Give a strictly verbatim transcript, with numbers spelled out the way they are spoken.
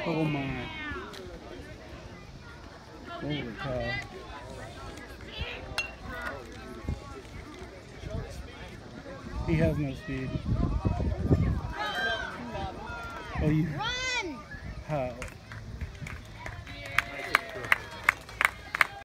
Oh my. Holy cow. He has no speed. Oh, you. Run! How?